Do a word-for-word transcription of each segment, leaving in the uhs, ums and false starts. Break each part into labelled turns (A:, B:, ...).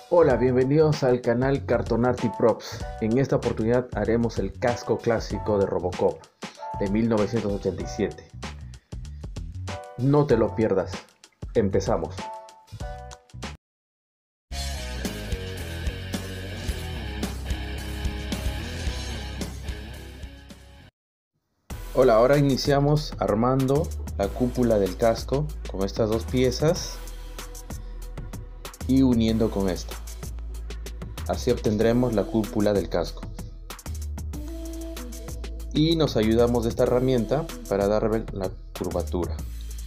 A: Hola, bienvenidos al canal Cartonati Props. En esta oportunidad haremos el casco clásico de Robocop de mil novecientos ochenta y siete. No te lo pierdas. Empezamos. Hola, ahora iniciamos armando la cúpula del casco con estas dos piezas y uniendo con esta. Así obtendremos la cúpula del casco. Y nos ayudamos de esta herramienta para darle la curvatura.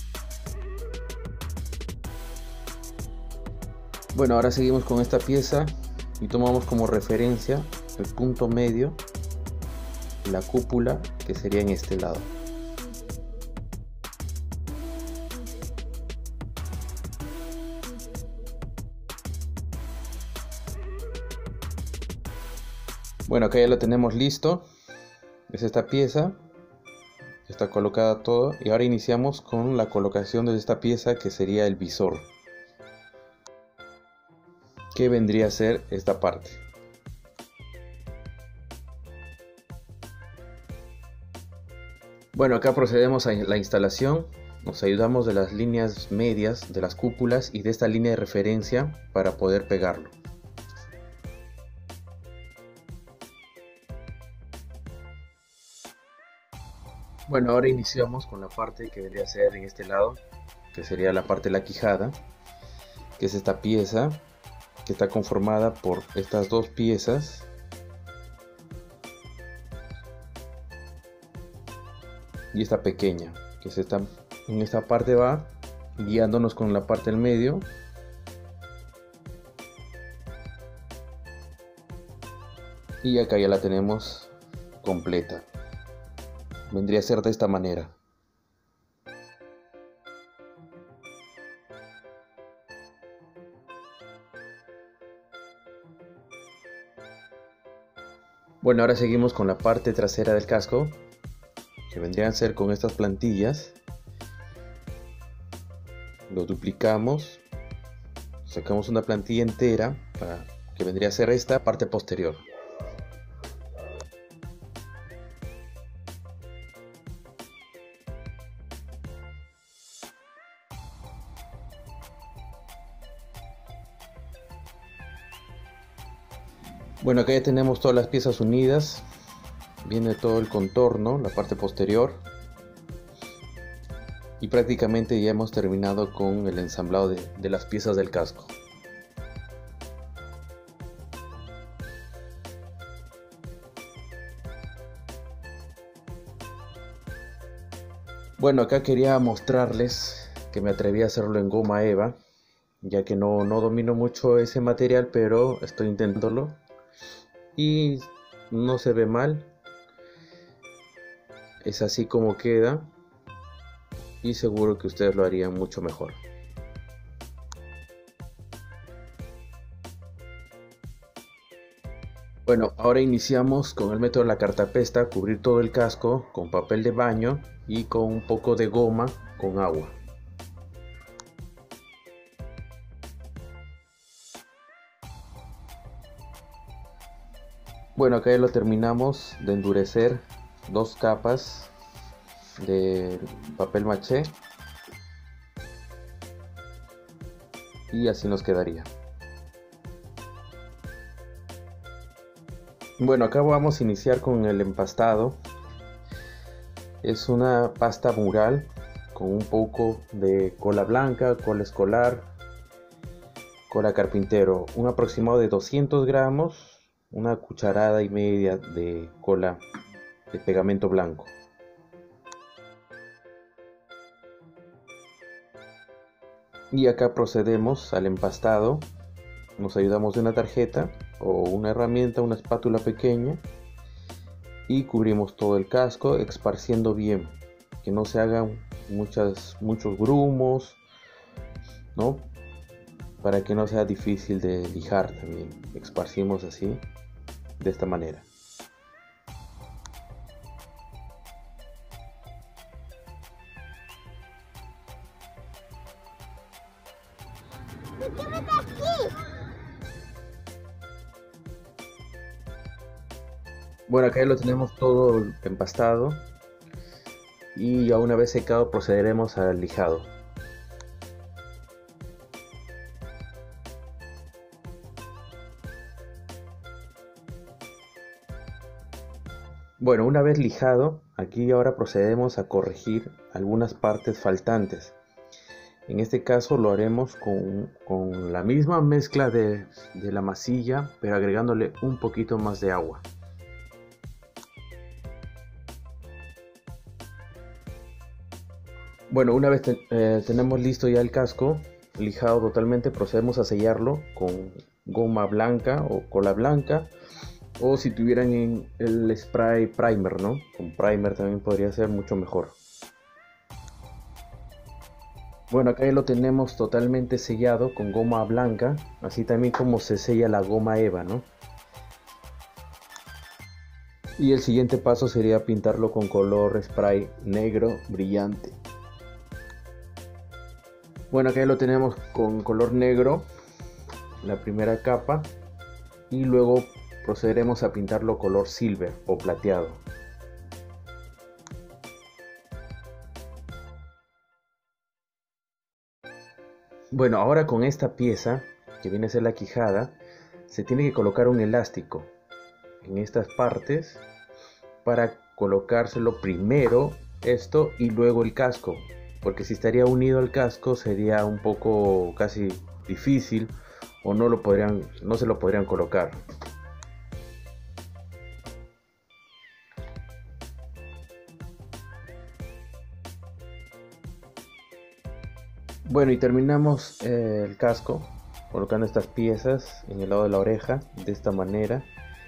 A: Bueno, ahora seguimos con esta pieza y tomamos como referencia el punto medio, la cúpula, que sería en este lado. Bueno, acá ya lo tenemos listo. Es esta pieza, está colocada todo, y ahora iniciamos con la colocación de esta pieza que sería el visor, que vendría a ser esta parte. Bueno, acá procedemos a la instalación. Nos ayudamos de las líneas medias de las cúpulas y de esta línea de referencia para poder pegarlo. Bueno, ahora iniciamos con la parte que vendría a ser en este lado, que sería la parte de la quijada, que es esta pieza que está conformada por estas dos piezas y esta pequeña, que se está en esta parte, va guiándonos con la parte del medio. Y acá ya la tenemos completa. Vendría a ser de esta manera. Bueno, ahora seguimos con la parte trasera del casco, que vendrían a ser con estas plantillas. Lo duplicamos, sacamos una plantilla entera para que vendría a ser esta parte posterior. Bueno, acá ya tenemos todas las piezas unidas. Viene todo el contorno, la parte posterior. Y prácticamente ya hemos terminado con el ensamblado de, de las piezas del casco. Bueno, acá quería mostrarles que me atreví a hacerlo en goma eva, ya que no, no domino mucho ese material, pero estoy intentándolo y no se ve mal. Es así como queda y seguro que ustedes lo harían mucho mejor. Bueno, ahora iniciamos con el método de la cartapesta, cubrir todo el casco con papel de baño y con un poco de goma con agua. Bueno, acá ya lo terminamos de endurecer, dos capas de papel maché, y así nos quedaría. Bueno, acá vamos a iniciar con el empastado. Es una pasta mural con un poco de cola blanca, cola escolar, cola carpintero, un aproximado de doscientos gramos, una cucharada y media de cola de pegamento blanco. Y acá procedemos al empastado. Nos ayudamos de una tarjeta o una herramienta, una espátula pequeña, y cubrimos todo el casco esparciendo bien, que no se hagan muchas, muchos grumos, ¿no? Para que no sea difícil de lijar también. Esparcimos así, de esta manera.
B: ¿Por qué me está aquí?
A: Bueno, acá ya lo tenemos todo empastado y ya una vez secado procederemos al lijado. Bueno, una vez lijado, aquí ahora procedemos a corregir algunas partes faltantes. En este caso lo haremos con, con la misma mezcla de, de la masilla, pero agregándole un poquito más de agua. Bueno, una vez te, eh, tenemos listo ya el casco lijado totalmente, procedemos a sellarlo con goma blanca o cola blanca, o si tuvieran en el spray primer, ¿no? Con primer también podría ser mucho mejor. Bueno, acá ya lo tenemos totalmente sellado con goma blanca, así también como se sella la goma eva, ¿no? Y el siguiente paso sería pintarlo con color spray negro brillante. Bueno, acá ya lo tenemos con color negro, la primera capa, y luego procederemos a pintarlo color silver o plateado. Bueno, ahora con esta pieza, que viene a ser la quijada, se tiene que colocar un elástico en estas partes para colocárselo primero esto y luego el casco, porque si estaría unido al casco sería un poco casi difícil o no lo podrían, no se lo podrían colocar. Bueno, y terminamos eh, el casco colocando estas piezas en el lado de la oreja de esta manera.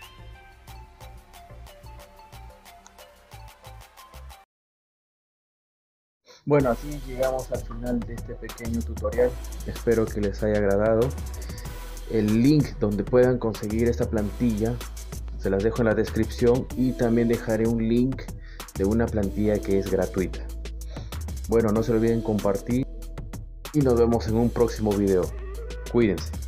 A: Bueno, así llegamos al final de este pequeño tutorial. Espero que les haya agradado. El link donde puedan conseguir esta plantilla se las dejo en la descripción, y también dejaré un link de una plantilla que es gratuita. Bueno, no se olviden compartir y nos vemos en un próximo video. Cuídense.